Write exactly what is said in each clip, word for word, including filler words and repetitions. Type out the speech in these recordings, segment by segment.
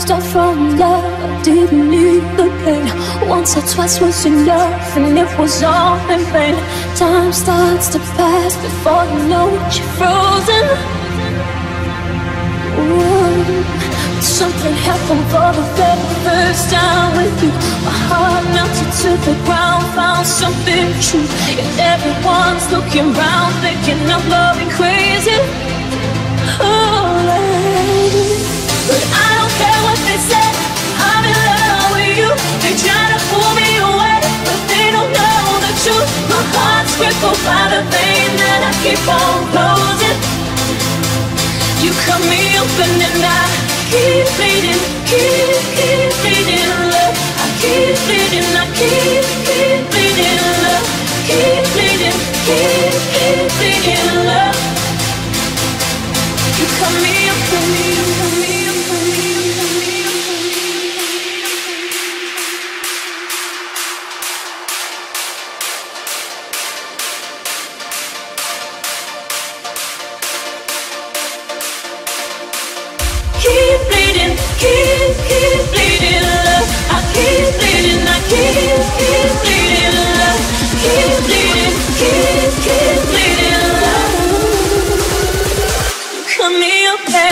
start from love. I didn't need the pain. Once or twice was enough, and it was all in vain. Time starts to pass before you know it, you're frozen. Ooh. Something happened for the very first time with you. My heart melted to the ground, found something true. And everyone's looking round, thinking I'm going crazy. Oh, but I don't care what they say, I'm in love with you. They try to pull me away, but they don't know the truth. My heart's crippled by the pain that I keep on closing. You cut me open and I keep bleeding, keep, keep bleeding, love. I keep bleeding, I keep, keep bleeding, love. Keep bleeding, keep, keep bleeding, love. You cut me open, me, open, me, open, me, open, me, open, me. Keep bleeding, keep, keep bleeding, love. I keep bleeding, I keep, keep bleeding, love. Keep bleeding, keep, keep bleeding, love. Cut me open.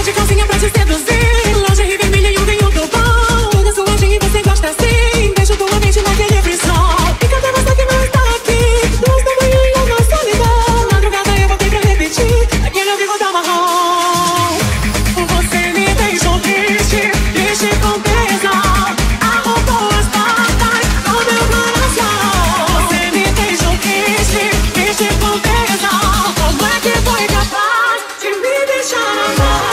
Linda de calcinha pra te seduzir, lingerie vermelha e um veinho bom. Toda suadinha e você gosta assim, beijo tua mente naquele frisson. E cadê você que não está aqui? Duas da manhã e eu na solidão. Madrugada eu voltei pra repetir aquele ao vivo da marrom. Você me deixou triste, triste com tesão. Arrombou as portas do meu coração. Você me deixou triste, triste com tesão. Como é que foi capaz de me deixar na mão?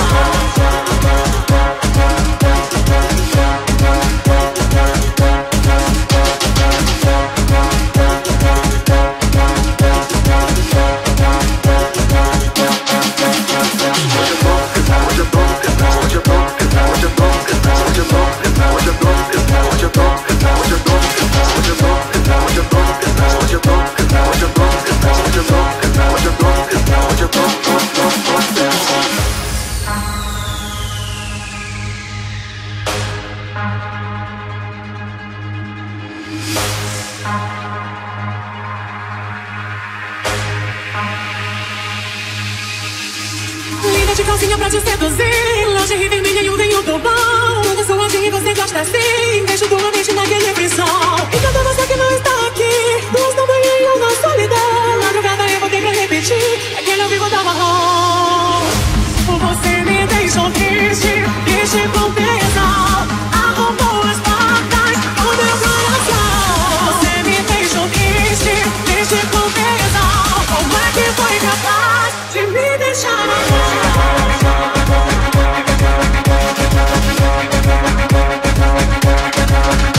Linda de calcinha pra te seduzir, lingerie vermelha e um veinho do bom. Toda suadinha e você gosta assim, beijo tua mente naquele frisson. E cadê você que não está aqui? Duas da manhã e eu na solidão. Madrugada eu voltei pra repetir aquele ao vivo da marrom. Você me deixou triste, triste com tesão. Arrombou as portas do meu coração. Você me deixou triste, triste com tesão. Como é que foi capaz de me deixar na mão? We'll be right back.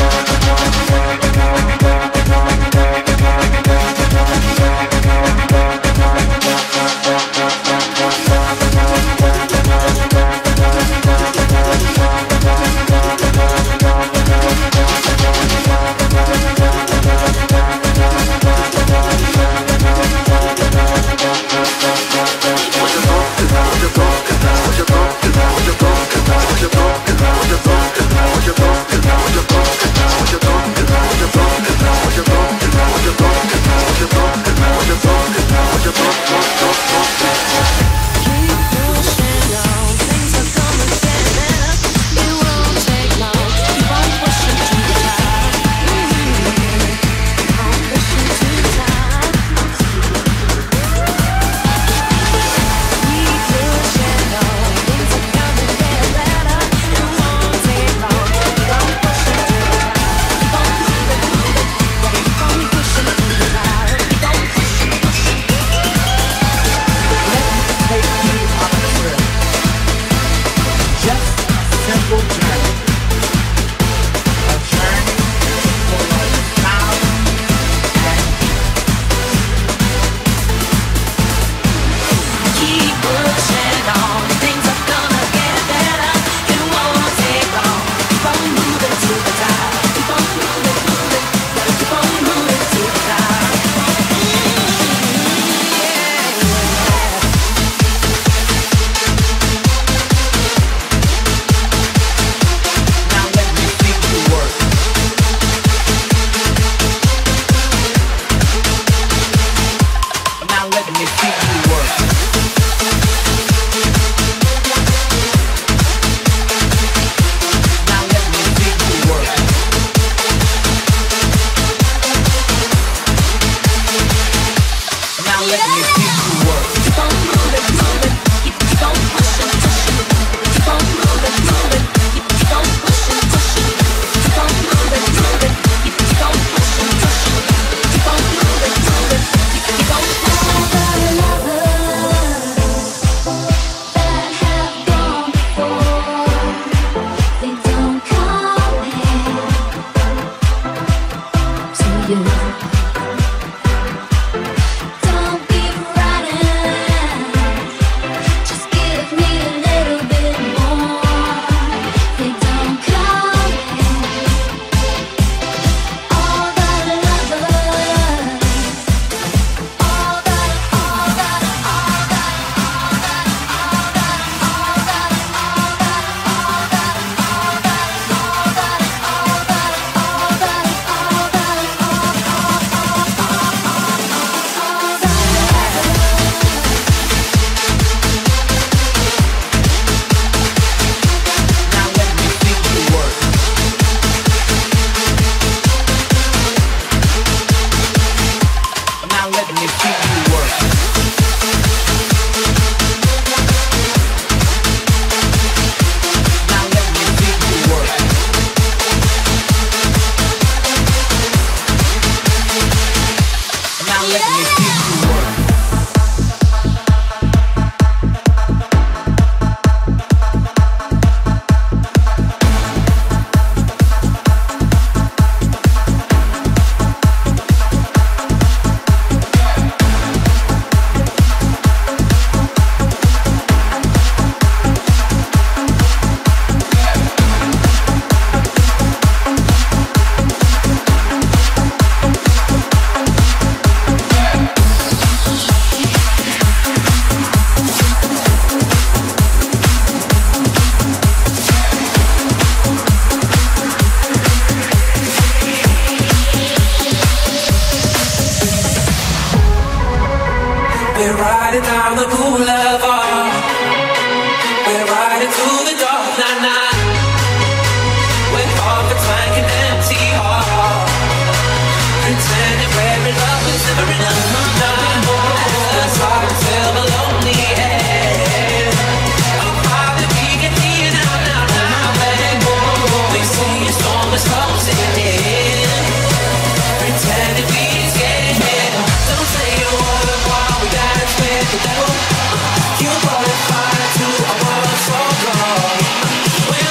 nah, nah. With half a tank and empty heart, pretending we're in love was never enough. Nah, as the time till the lonely end. Oh, how did we get here now, now, now? And we see a storm is closing in. Pretending we scared. Don't say a word while we dance with the devil. You brought it fire to a world so cold. When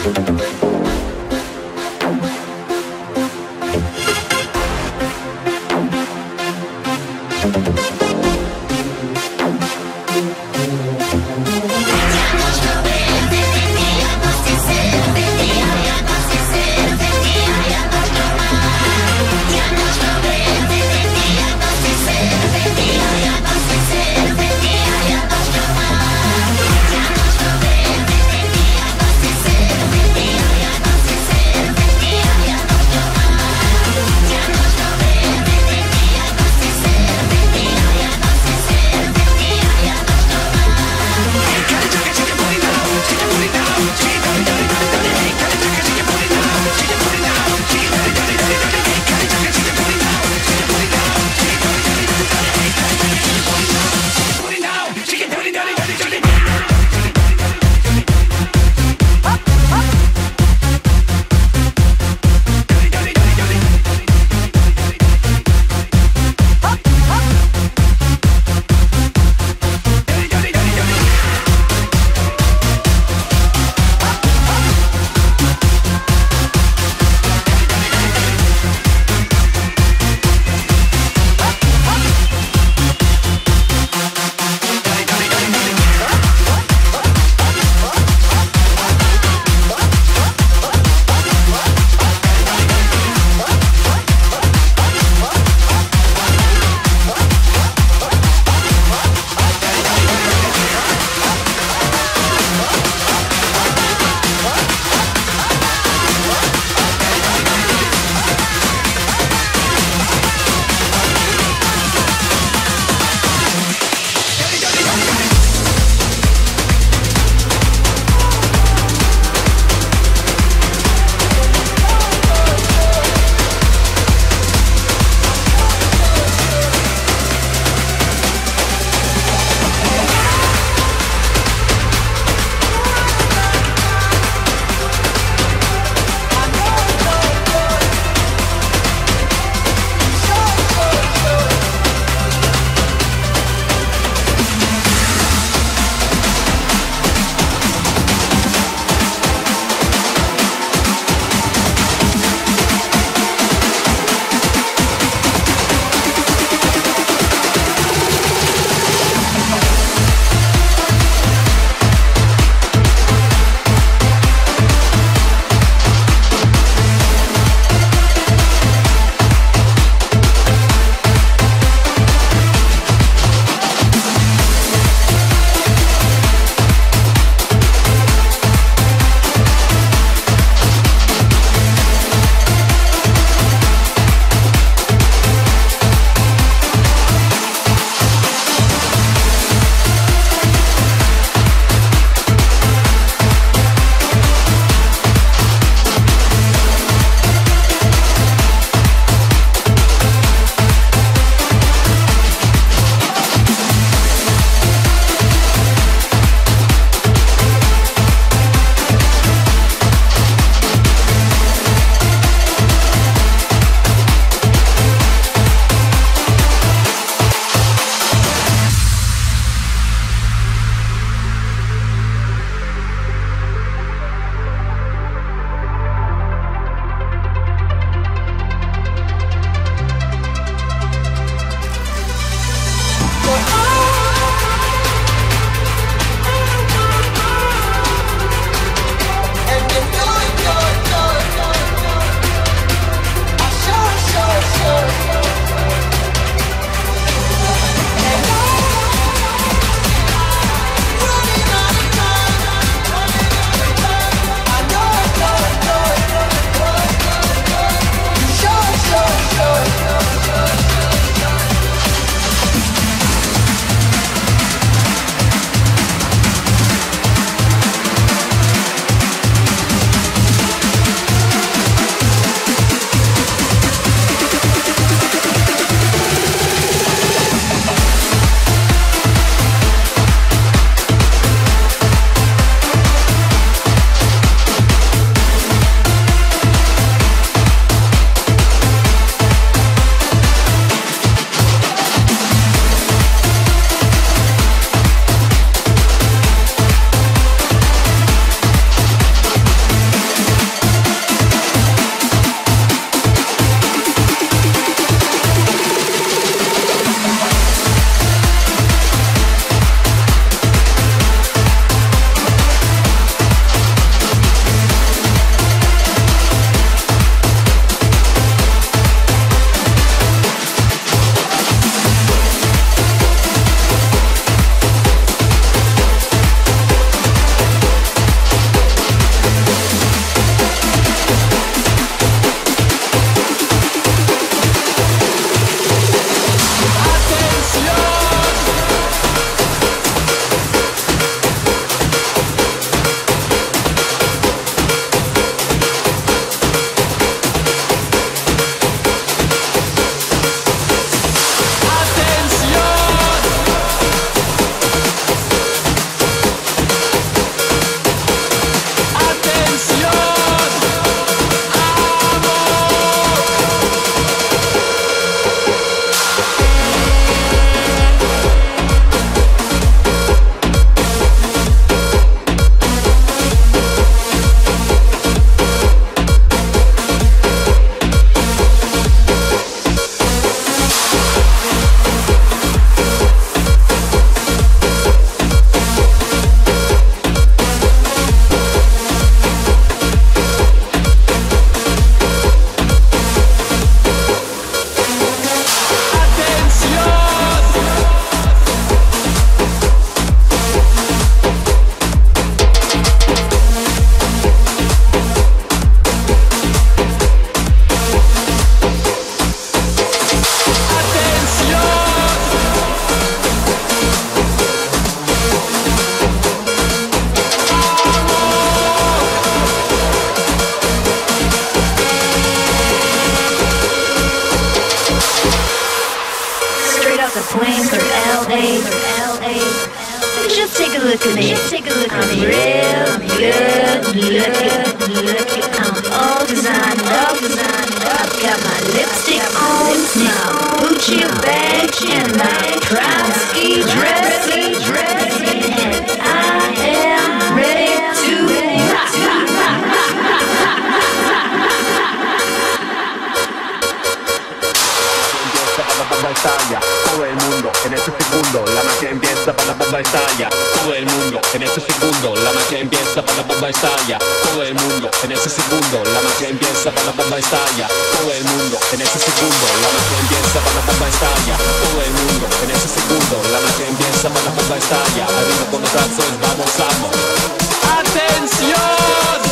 Yeah. swing for L A. Just take a look at me. Take a look at me. I'm real good looking. I'm all designed up. I've got my lipstick on, my Gucci bag, and my proud ski dress. And I am ready to rock. Estalla, todo el mundo en este segundo, la magia empieza para la bomba estalla, todo el mundo en este segundo, la magia empieza para la bomba estalla, todo el mundo en ese segundo, la magia empieza para la bomba estalla, todo el mundo en ese segundo, la magia empieza para la bomba estalla, todo el mundo en ese segundo, la magia empieza para la bomba estalla, arriba con los brazos, vamos, vamos. ¡Atención!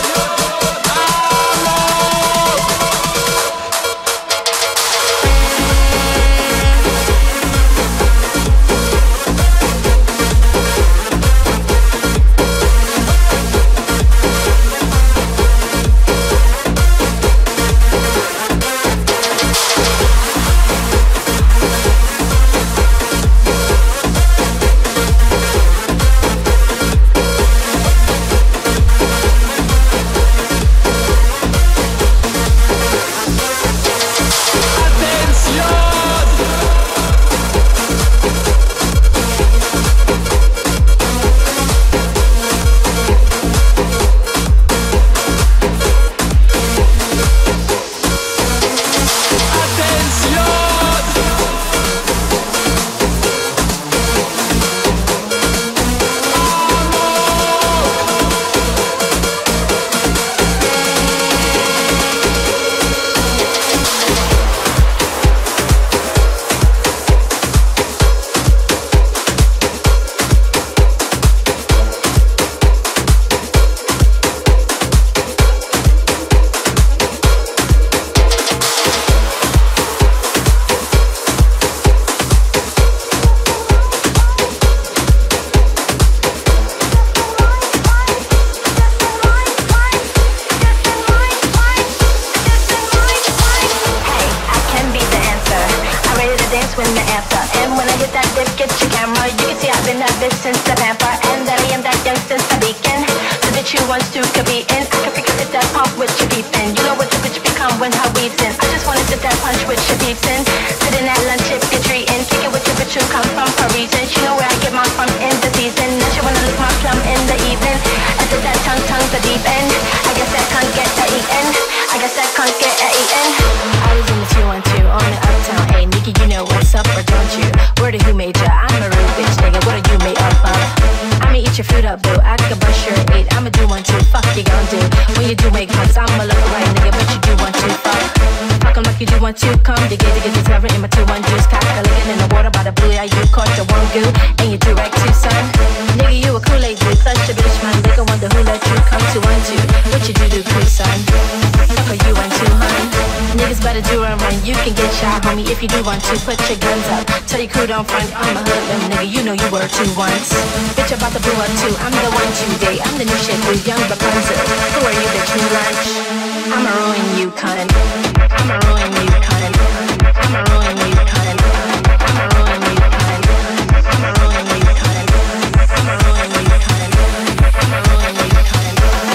If you do want to, put your guns up. Tell your crew don't front, I'm a hoodlum, nigga, you know you were two once. Bitch, about to blow up too, I'm the one today. I'm the new shit with young Rapunzel. Who are you, bitch, new lunch? I'ma ruin you, cunt. I'ma ruin you, cunt. I'ma ruin you, cunt. I'ma ruin you, cunt. I'ma ruin you, cunt. I'ma ruin you, cunt. I'ma ruin you, cunt.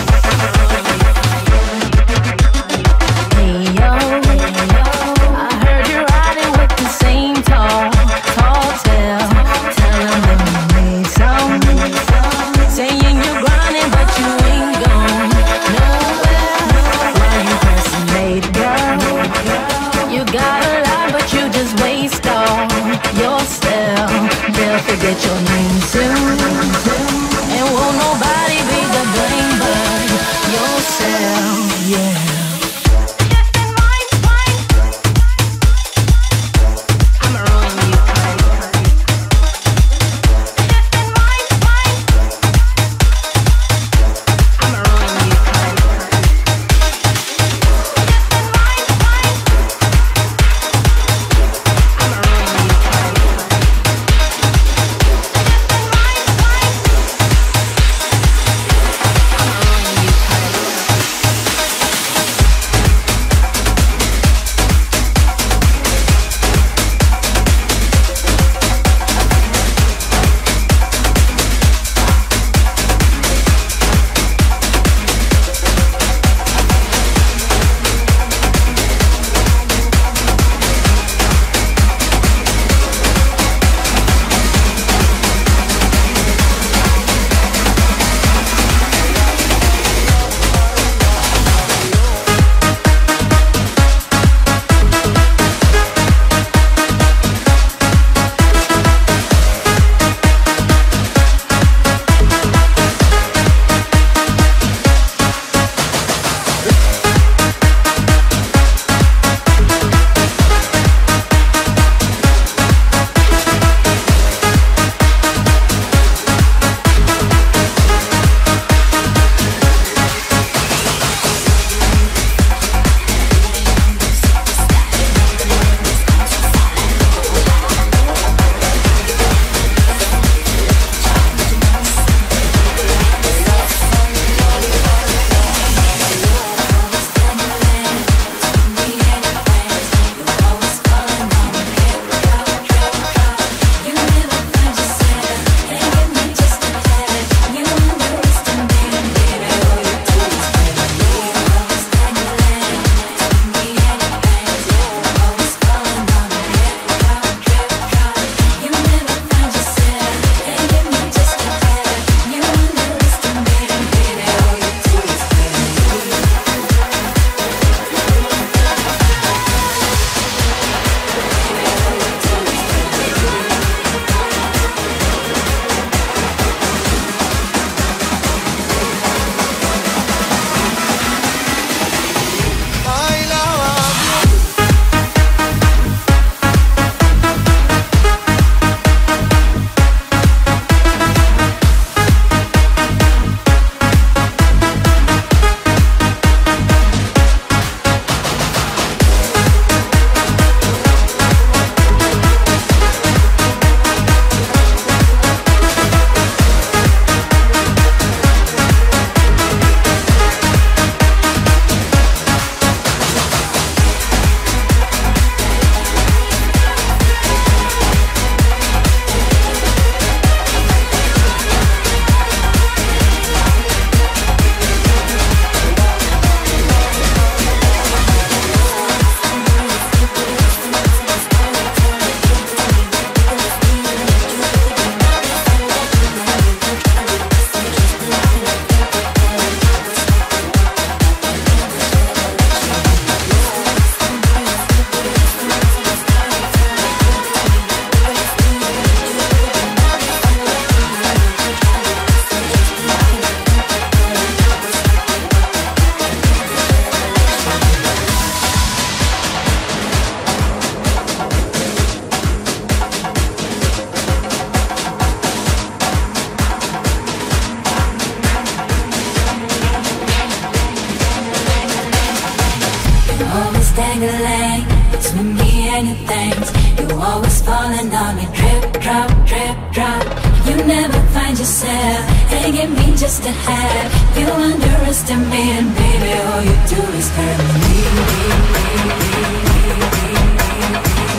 Hey yo, I heard you're riding with the same tall, tall tale. Tell them that you made some. Saying you're grinding, but you ain't gone nowhere. Why you pressing late, girl? many things. You always falling on me, drip, drop, drip, drop. You never find yourself, and give me just a half. You underestimate, baby, all you do is hurt me.